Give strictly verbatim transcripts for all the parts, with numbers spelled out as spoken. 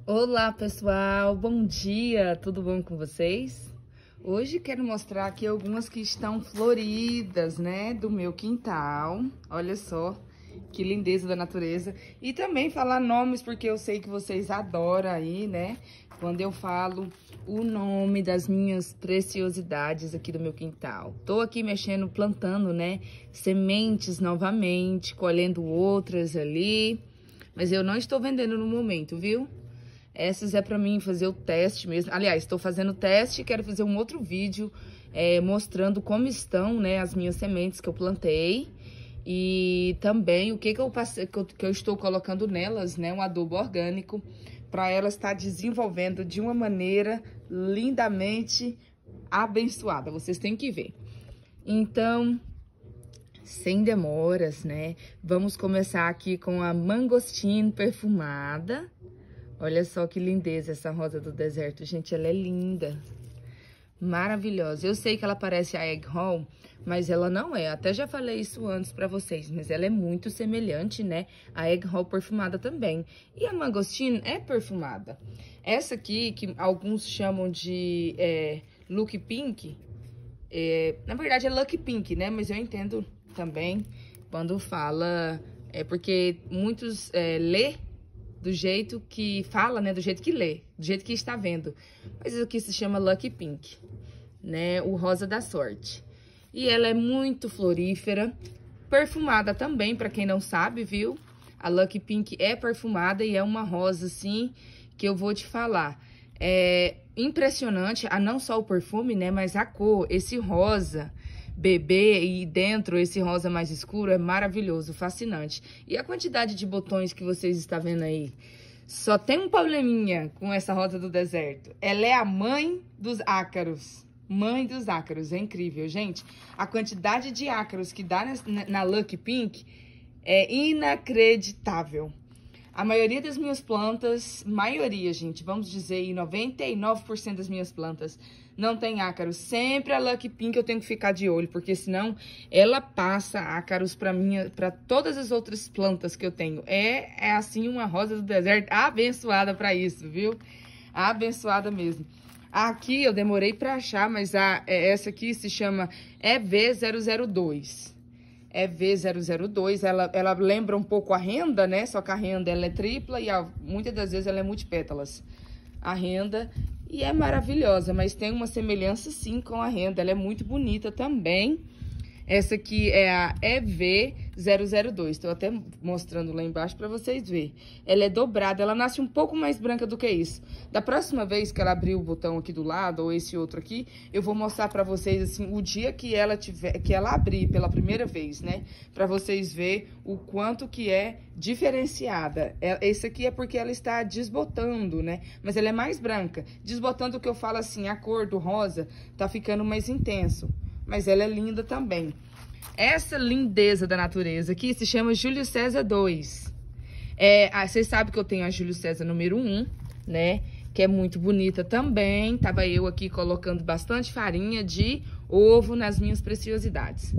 Olá pessoal, bom dia, tudo bom com vocês? Hoje quero mostrar aqui algumas que estão floridas, né, do meu quintal. Olha só que lindeza da natureza. E também falar nomes, porque eu sei que vocês adoram aí, né, quando eu falo o nome das minhas preciosidades aqui do meu quintal. Tô aqui mexendo, plantando, né, sementes novamente, colhendo outras ali, mas eu não estou vendendo no momento, viu? Essas é pra mim fazer o teste mesmo. Aliás, estou fazendo o teste e quero fazer um outro vídeo é, mostrando como estão, né, as minhas sementes que eu plantei. E também o que, que, eu, passei, que, eu, que eu estou colocando nelas, né, um adubo orgânico, para elas estar desenvolvendo de uma maneira lindamente abençoada. Vocês têm que ver. Então, sem demoras, né, vamos começar aqui com a mangostim perfumada. Olha só que lindeza essa rosa do deserto, gente, ela é linda, maravilhosa. Eu sei que ela parece a Egg Roll, mas ela não é. Até já falei isso antes pra vocês, mas ela é muito semelhante, né, a Egg Roll perfumada também. E a mangostim é perfumada. Essa aqui, que alguns chamam de é, Look Pink, é, na verdade é Lucky Pink, né, mas eu entendo também quando fala, é porque muitos é, lê do jeito que fala, né, do jeito que lê, do jeito que está vendo. Mas isso aqui se chama Lucky Pink, né, o rosa da sorte. E ela é muito florífera, perfumada também, para quem não sabe, viu? A Lucky Pink é perfumada e é uma rosa, assim, que eu vou te falar. É impressionante, a não só o perfume, né, mas a cor, esse rosa bebê e dentro esse rosa mais escuro é maravilhoso, fascinante. E a quantidade de botões que vocês estão vendo aí? Só tem um probleminha com essa rosa do deserto. Ela é a mãe dos ácaros. Mãe dos ácaros, é incrível, gente. A quantidade de ácaros que dá na, na Lucky Pink é inacreditável. A maioria das minhas plantas, maioria, gente, vamos dizer aí, noventa e nove por cento das minhas plantas não tem ácaros. Sempre a Lucky Pink eu tenho que ficar de olho, porque senão ela passa ácaros para minha, para todas as outras plantas que eu tenho. É, é assim uma rosa do deserto abençoada para isso, viu? Abençoada mesmo. Aqui eu demorei para achar, mas a, essa aqui se chama E V zero zero dois. E V zero zero dois, ela, ela lembra um pouco a renda, né? Só que a renda ela é tripla e a, muitas das vezes ela é multipétalas. A renda, e é maravilhosa, mas tem uma semelhança sim com a renda, ela é muito bonita também. Essa aqui é a E V zero zero dois, estou até mostrando lá embaixo para vocês verem. Ela é dobrada, ela nasce um pouco mais branca do que isso. Da próxima vez que ela abrir o botão aqui do lado, ou esse outro aqui, eu vou mostrar para vocês, assim, o dia que ela tiver, que ela abrir pela primeira vez, né? Para vocês verem o quanto que é diferenciada. Esse aqui é porque ela está desbotando, né? Mas ela é mais branca. Desbotando, o que eu falo assim, a cor do rosa tá ficando mais intenso. Mas ela é linda também. Essa lindeza da natureza aqui se chama Júlio César dois. É, vocês sabem que eu tenho a Júlio César número um, né? Que é muito bonita também. Tava eu aqui colocando bastante farinha de ovo nas minhas preciosidades.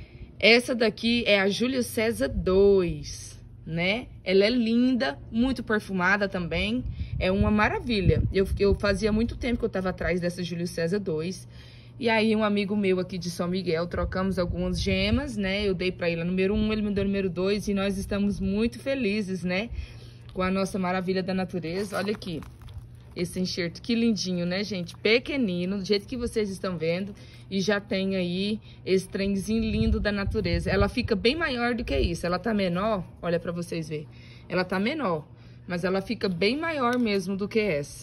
Essa daqui é a Júlio César dois, né? Ela é linda, muito perfumada também. É uma maravilha. Eu, eu fazia muito tempo que eu tava atrás dessa Júlio César dois. E aí, um amigo meu aqui de São Miguel, trocamos algumas gemas, né? Eu dei pra ele a número um, ele me deu a número dois. E nós estamos muito felizes, né? Com a nossa maravilha da natureza. Olha aqui, esse enxerto, que lindinho, né, gente? Pequenino, do jeito que vocês estão vendo. E já tem aí esse trenzinho lindo da natureza. Ela fica bem maior do que isso. Ela tá menor, olha pra vocês verem. Ela tá menor, mas ela fica bem maior mesmo do que essa.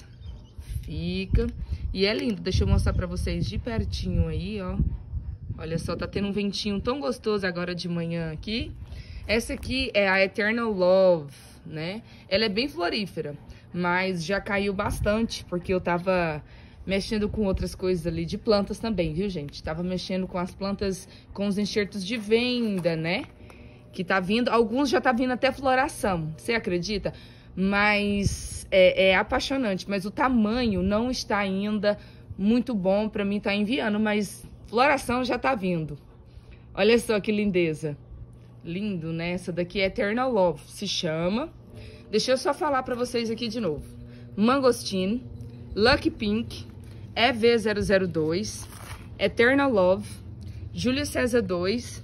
Fica... E é lindo, deixa eu mostrar pra vocês de pertinho aí, ó. Olha só, tá tendo um ventinho tão gostoso agora de manhã aqui. Essa aqui é a Eternal Love, né? Ela é bem florífera, mas já caiu bastante, porque eu tava mexendo com outras coisas ali de plantas também, viu, gente? Tava mexendo com as plantas, com os enxertos de venda, né? Que tá vindo, alguns já tá vindo até floração, você acredita? Mas é, é apaixonante, mas o tamanho não está ainda muito bom para mim estar enviando, mas floração já tá vindo. Olha só que lindeza. Lindo, né? Essa daqui é Eternal Love, se chama. Deixa eu só falar para vocês aqui de novo. Mangosteen, Lucky Pink, E V zero zero dois, Eternal Love, Júlio César dois,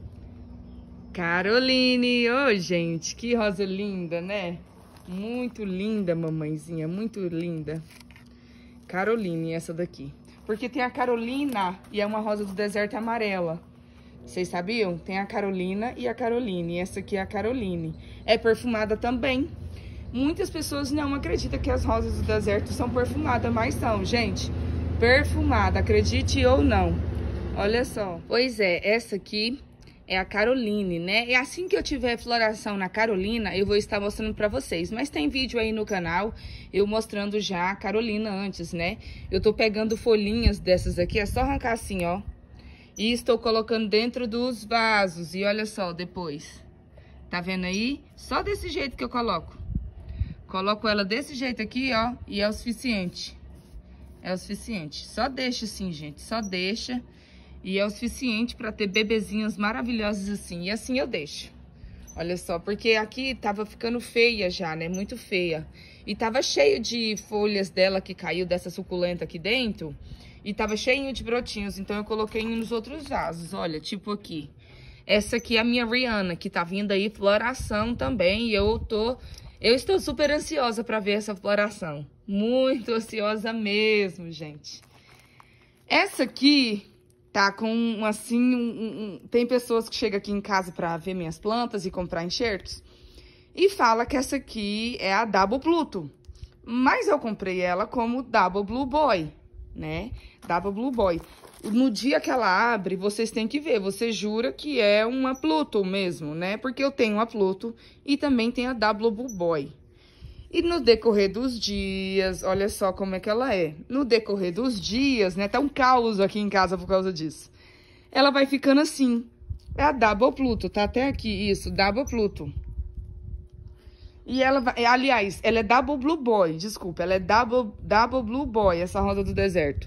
Caroline. Ô, oh, gente, que rosa linda, né? Muito linda, mamãezinha, muito linda. Caroline, essa daqui. Porque tem a Carolina e é uma rosa do deserto amarela. Vocês sabiam? Tem a Carolina e a Caroline. Essa aqui é a Caroline. É perfumada também. Muitas pessoas não acreditam que as rosas do deserto são perfumadas, mas são, gente. Perfumada, acredite ou não. Olha só. Pois é, essa aqui é a Caroline, né? E assim que eu tiver floração na Carolina, eu vou estar mostrando pra vocês. Mas tem vídeo aí no canal, eu mostrando já a Carolina antes, né? Eu tô pegando folhinhas dessas aqui, é só arrancar assim, ó. E estou colocando dentro dos vasos. E olha só, depois. Tá vendo aí? Só desse jeito que eu coloco. Coloco ela desse jeito aqui, ó. E é o suficiente. É o suficiente. Só deixa assim, gente. Só deixa. E é o suficiente pra ter bebezinhos maravilhosos assim. E assim eu deixo. Olha só, porque aqui tava ficando feia já, né? Muito feia. E tava cheio de folhas dela que caiu dessa suculenta aqui dentro. E tava cheinho de brotinhos, então eu coloquei nos outros vasos, olha, tipo aqui. Essa aqui é a minha Rihanna, que tá vindo aí floração também, e eu tô... Eu estou super ansiosa pra ver essa floração. Muito ansiosa mesmo, gente. Essa aqui tá com, assim, um, um, tem pessoas que chegam aqui em casa pra ver minhas plantas e comprar enxertos. E fala que essa aqui é a Double Pluto. Mas eu comprei ela como Double Blue Boy, né? Double Blue Boy. No dia que ela abre, vocês têm que ver. Você jura que é uma Pluto mesmo, né? Porque eu tenho a Pluto e também tenho a Double Blue Boy. E no decorrer dos dias, olha só como é que ela é. No decorrer dos dias, né? Tá um caos aqui em casa por causa disso. Ela vai ficando assim. É a Double Pluto, tá até aqui, isso, Double Pluto. E ela vai, aliás, ela é Double Blue Boy, desculpa, ela é Double, Double Blue Boy, essa rosa do deserto.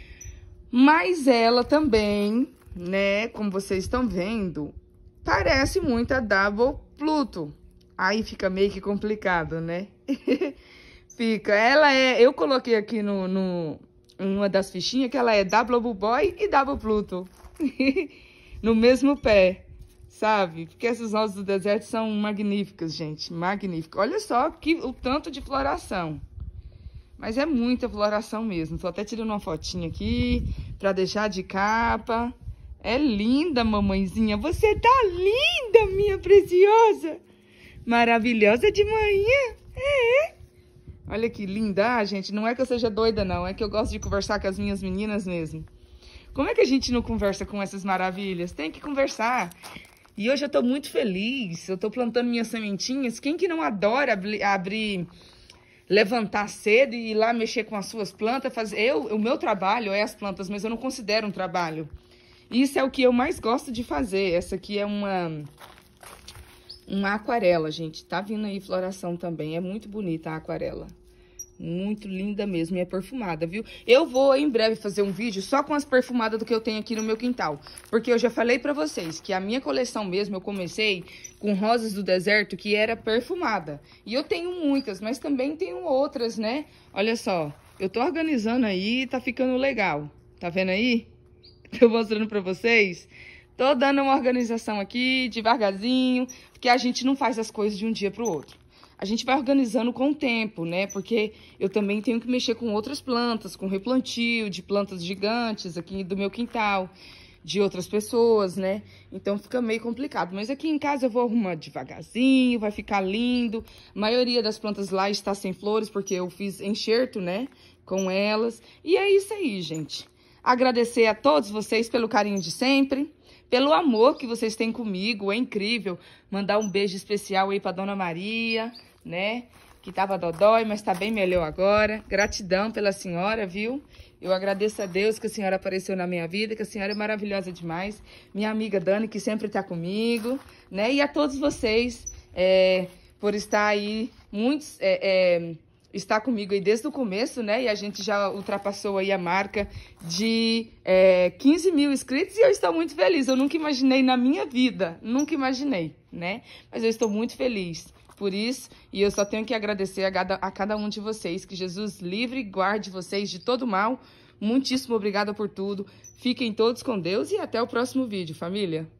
Mas ela também, né, como vocês estão vendo, parece muito a Double Pluto. Aí fica meio que complicado, né? Fica, ela é, eu coloquei aqui no, no, uma das fichinhas que ela é Double Blue Boy e Double Pluto. No mesmo pé. Sabe? Porque essas rosas do deserto são magníficas, gente. Magníficas. Olha só que, o tanto de floração. Mas é muita floração mesmo. Tô até tirando uma fotinha aqui pra deixar de capa. É linda, mamãezinha. Você tá linda, minha preciosa. Maravilhosa de manhã. É. Olha que linda. Ah, gente, não é que eu seja doida, não. É que eu gosto de conversar com as minhas meninas mesmo. Como é que a gente não conversa com essas maravilhas? Tem que conversar. E hoje eu tô muito feliz, eu tô plantando minhas sementinhas. Quem que não adora abrir, abrir, levantar cedo e ir lá mexer com as suas plantas? Fazer... Eu, o meu trabalho é as plantas, mas eu não considero um trabalho. Isso é o que eu mais gosto de fazer. Essa aqui é uma, uma aquarela, gente. Tá vindo aí floração também, é muito bonita a aquarela. Muito linda mesmo, e é perfumada, viu? Eu vou em breve fazer um vídeo só com as perfumadas do que eu tenho aqui no meu quintal. Porque eu já falei pra vocês que a minha coleção mesmo, eu comecei com rosas do deserto que era perfumada. E eu tenho muitas, mas também tenho outras, né? Olha só, eu tô organizando aí e tá ficando legal. Tá vendo aí? Tô mostrando pra vocês. Tô dando uma organização aqui, devagarzinho, porque a gente não faz as coisas de um dia pro outro. A gente vai organizando com o tempo, né? Porque eu também tenho que mexer com outras plantas, com replantio de plantas gigantes aqui do meu quintal, de outras pessoas, né? Então fica meio complicado. Mas aqui em casa eu vou arrumar devagarzinho, vai ficar lindo. A maioria das plantas lá está sem flores, porque eu fiz enxerto, né? Com elas. E é isso aí, gente. Agradecer a todos vocês pelo carinho de sempre. Pelo amor que vocês têm comigo, é incrível. Mandar um beijo especial aí pra Dona Maria, né? Que tava dodói, mas tá bem melhor agora. Gratidão pela senhora, viu? Eu agradeço a Deus que a senhora apareceu na minha vida, que a senhora é maravilhosa demais. Minha amiga Dani, que sempre tá comigo, né? E a todos vocês, é, por estar aí, muitos... É, é, está comigo aí desde o começo, né? E a gente já ultrapassou aí a marca de é, quinze mil inscritos e eu estou muito feliz. Eu nunca imaginei na minha vida, nunca imaginei, né? Mas eu estou muito feliz por isso e eu só tenho que agradecer a cada, a cada um de vocês. Que Jesus livre e guarde vocês de todo mal. Muitíssimo obrigada por tudo. Fiquem todos com Deus e até o próximo vídeo, família.